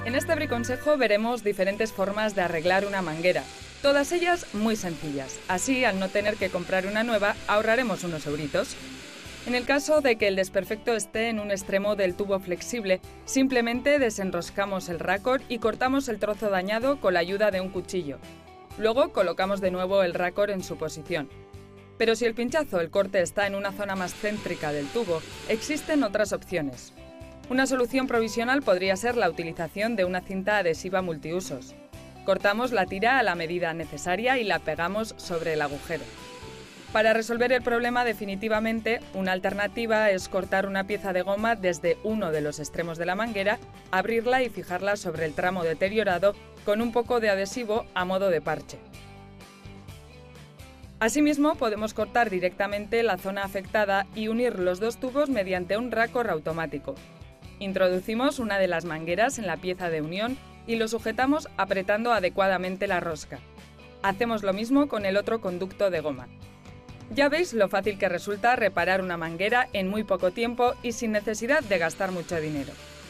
En este briconsejo veremos diferentes formas de arreglar una manguera, todas ellas muy sencillas. Así, al no tener que comprar una nueva, ahorraremos unos euritos. En el caso de que el desperfecto esté en un extremo del tubo flexible, simplemente desenroscamos el raccord y cortamos el trozo dañado con la ayuda de un cuchillo. Luego colocamos de nuevo el raccord en su posición. Pero si el pinchazo o el corte está en una zona más céntrica del tubo, existen otras opciones. Una solución provisional podría ser la utilización de una cinta adhesiva multiusos. Cortamos la tira a la medida necesaria y la pegamos sobre el agujero. Para resolver el problema definitivamente, una alternativa es cortar una pieza de goma desde uno de los extremos de la manguera, abrirla y fijarla sobre el tramo deteriorado con un poco de adhesivo a modo de parche. Asimismo, podemos cortar directamente la zona afectada y unir los dos tubos mediante un raccord automático. Introducimos una de las mangueras en la pieza de unión y lo sujetamos apretando adecuadamente la rosca. Hacemos lo mismo con el otro conducto de goma. Ya veis lo fácil que resulta reparar una manguera en muy poco tiempo y sin necesidad de gastar mucho dinero.